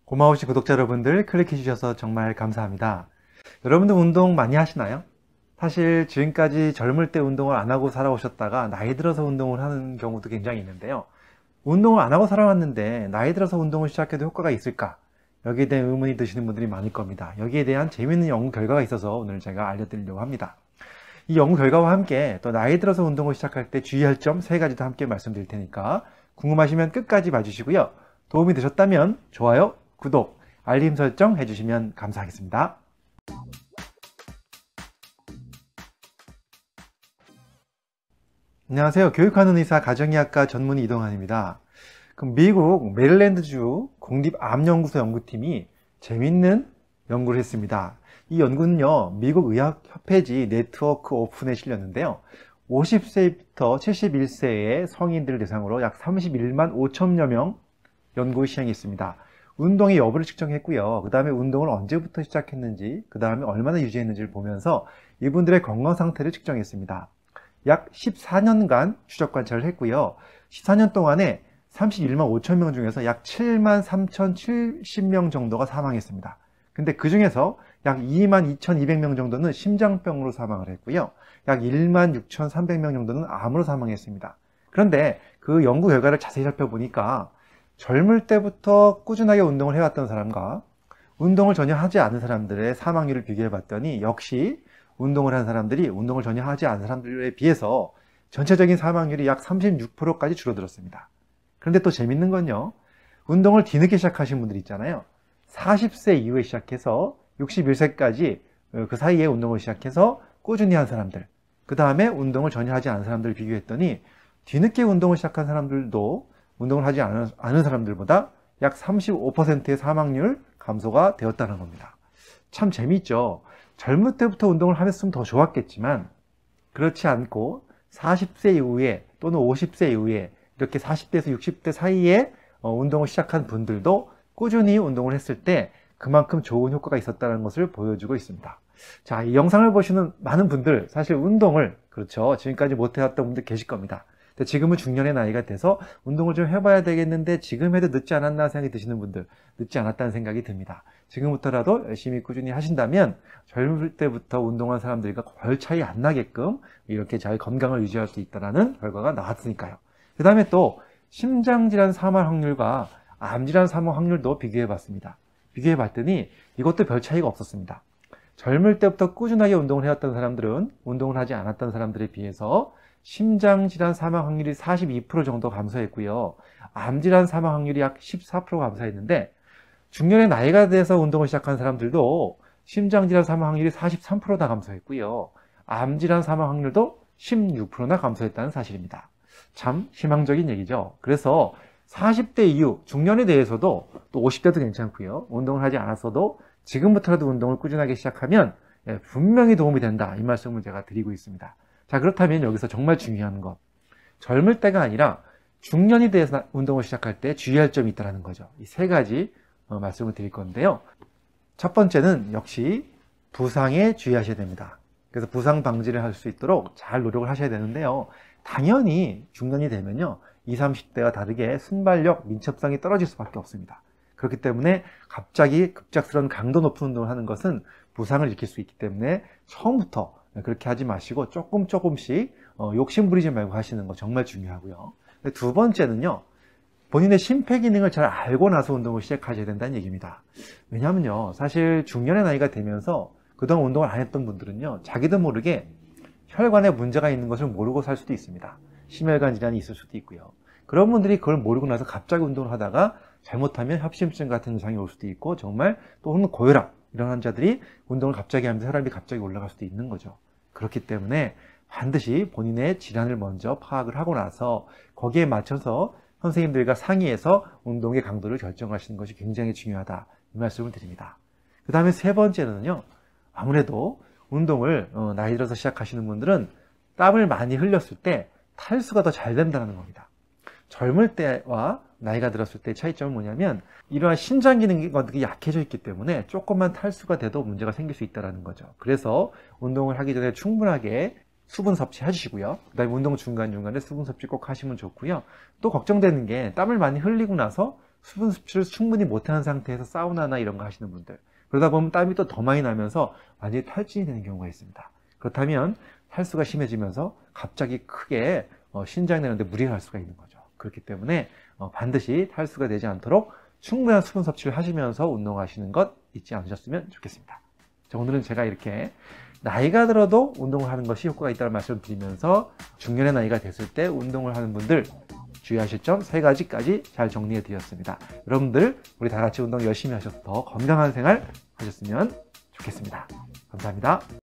고마우신 구독자 여러분들 클릭해 주셔서 정말 감사합니다. 여러분들 운동 많이 하시나요? 사실 지금까지 젊을 때 운동을 안 하고 살아오셨다가 나이 들어서 운동을 하는 경우도 굉장히 있는데요. 운동을 안 하고 살아왔는데 나이 들어서 운동을 시작해도 효과가 있을까? 여기에 대한 의문이 드시는 분들이 많을 겁니다. 여기에 대한 재미있는 연구 결과가 있어서 오늘 제가 알려드리려고 합니다. 이 연구 결과와 함께 또 나이 들어서 운동을 시작할 때 주의할 점 3가지도 함께 말씀드릴 테니까 궁금하시면 끝까지 봐주시고요. 도움이 되셨다면 좋아요, 구독, 알림 설정 해주시면 감사하겠습니다. 안녕하세요. 교육하는 의사 가정의학과 전문의 이동환입니다. 그럼 미국 메릴랜드주 국립암연구소 연구팀이 재밌는 연구를 했습니다. 이 연구는요, 미국 의학협회지 네트워크 오픈에 실렸는데요. 50세부터 71세의 성인들을 대상으로 약 31만 5천여 명 연구 시행했습니다. 운동의 여부를 측정했고요. 그 다음에 운동을 언제부터 시작했는지, 그 다음에 얼마나 유지했는지를 보면서 이분들의 건강 상태를 측정했습니다. 약 14년간 추적 관찰을 했고요. 14년 동안에 31만 5천 명 중에서 약 7만 3,070명 정도가 사망했습니다. 근데 그 중에서 약 2만 2,200명 정도는 심장병으로 사망을 했고요. 약 1만 6,300명 정도는 암으로 사망했습니다. 그런데 그 연구 결과를 자세히 살펴보니까 젊을 때부터 꾸준하게 운동을 해왔던 사람과 운동을 전혀 하지 않은 사람들의 사망률을 비교해 봤더니 역시 운동을 한 사람들이 운동을 전혀 하지 않은 사람들에 비해서 전체적인 사망률이 약 36%까지 줄어들었습니다. 그런데 또 재밌는 건요, 운동을 뒤늦게 시작하신 분들 있잖아요. 40세 이후에 시작해서 61세까지 그 사이에 운동을 시작해서 꾸준히 한 사람들, 그 다음에 운동을 전혀 하지 않은 사람들을 비교했더니 뒤늦게 운동을 시작한 사람들도 운동을 하지 않은 사람들보다 약 35%의 사망률 감소가 되었다는 겁니다. 참 재미있죠. 젊을 때부터 운동을 하셨으면 더 좋았겠지만 그렇지 않고 40세 이후에 또는 50세 이후에 이렇게 40대에서 60대 사이에 운동을 시작한 분들도 꾸준히 운동을 했을 때 그만큼 좋은 효과가 있었다는 것을 보여주고 있습니다. 자, 이 영상을 보시는 많은 분들, 사실 운동을, 그렇죠, 지금까지 못해왔던 분들 계실 겁니다. 지금은 중년의 나이가 돼서 운동을 좀 해봐야 되겠는데 지금 해도 늦지 않았나 생각이 드시는 분들, 늦지 않았다는 생각이 듭니다. 지금부터라도 열심히 꾸준히 하신다면 젊을 때부터 운동한 사람들과 별 차이 안 나게끔 이렇게 잘 건강을 유지할 수 있다는 결과가 나왔으니까요. 그 다음에 또 심장질환 사망 확률과 암질환 사망 확률도 비교해 봤습니다. 비교해 봤더니 이것도 별 차이가 없었습니다. 젊을 때부터 꾸준하게 운동을 해왔던 사람들은 운동을 하지 않았던 사람들에 비해서 심장질환 사망 확률이 42% 정도 감소했고요. 암질환 사망 확률이 약 14% 감소했는데 중년의 나이가 돼서 운동을 시작한 사람들도 심장질환 사망 확률이 43%나 감소했고요. 암질환 사망 확률도 16%나 감소했다는 사실입니다. 참 희망적인 얘기죠. 그래서 40대 이후 중년에 대해서도 또 50대도 괜찮고요. 운동을 하지 않았어도 지금부터라도 운동을 꾸준하게 시작하면 분명히 도움이 된다, 이 말씀을 제가 드리고 있습니다. 자, 그렇다면 여기서 정말 중요한 것, 젊을 때가 아니라 중년이 돼서 운동을 시작할 때 주의할 점이 있다는 거죠. 이 3가지 말씀을 드릴 건데요. 첫 번째는 역시 부상에 주의하셔야 됩니다. 그래서 부상 방지를 할 수 있도록 잘 노력을 하셔야 되는데요. 당연히 중년이 되면요, 20, 30대와 다르게 순발력, 민첩성이 떨어질 수밖에 없습니다. 그렇기 때문에 갑자기 급작스러운 강도 높은 운동을 하는 것은 부상을 일으킬 수 있기 때문에 처음부터 그렇게 하지 마시고 조금씩 욕심 부리지 말고 하시는 거 정말 중요하고요. 두 번째는요, 본인의 심폐 기능을 잘 알고 나서 운동을 시작하셔야 된다는 얘기입니다. 왜냐하면요, 사실 중년의 나이가 되면서 그동안 운동을 안 했던 분들은요, 자기도 모르게 혈관에 문제가 있는 것을 모르고 살 수도 있습니다. 심혈관 질환이 있을 수도 있고요. 그런 분들이 그걸 모르고 나서 갑자기 운동을 하다가 잘못하면 협심증 같은 증상이 올 수도 있고, 정말 또는 고혈압, 이런 환자들이 운동을 갑자기 하면서 혈압이 갑자기 올라갈 수도 있는 거죠. 그렇기 때문에 반드시 본인의 질환을 먼저 파악을 하고 나서 거기에 맞춰서 선생님들과 상의해서 운동의 강도를 결정하시는 것이 굉장히 중요하다, 이 말씀을 드립니다. 그 다음에 3번째는요, 아무래도 운동을 나이 들어서 시작하시는 분들은 땀을 많이 흘렸을 때 탈수가 더 잘 된다는 겁니다. 젊을 때와 나이가 들었을 때 차이점은 뭐냐면 이러한 신장 기능이 약해져 있기 때문에 조금만 탈수가 돼도 문제가 생길 수 있다는 거죠. 그래서 운동을 하기 전에 충분하게 수분 섭취해 주시고요. 그다음에 운동 중간중간에 수분 섭취 꼭 하시면 좋고요. 또 걱정되는 게 땀을 많이 흘리고 나서 수분 섭취를 충분히 못하는 상태에서 사우나나 이런 거 하시는 분들, 그러다 보면 땀이 또 더 많이 나면서 완전히 탈진이 되는 경우가 있습니다. 그렇다면 탈수가 심해지면서 갑자기 크게 신장이 되는데 무리가 갈 수가 있는 거죠. 그렇기 때문에 반드시 탈수가 되지 않도록 충분한 수분 섭취를 하시면서 운동하시는 것 잊지 않으셨으면 좋겠습니다. 자, 오늘은 제가 이렇게 나이가 들어도 운동을 하는 것이 효과가 있다는 말씀을 드리면서 중년의 나이가 됐을 때 운동을 하는 분들 주의하실 점 3가지까지 잘 정리해 드렸습니다. 여러분들 우리 다 같이 운동 열심히 하셔서 더 건강한 생활 하셨으면 좋겠습니다. 감사합니다.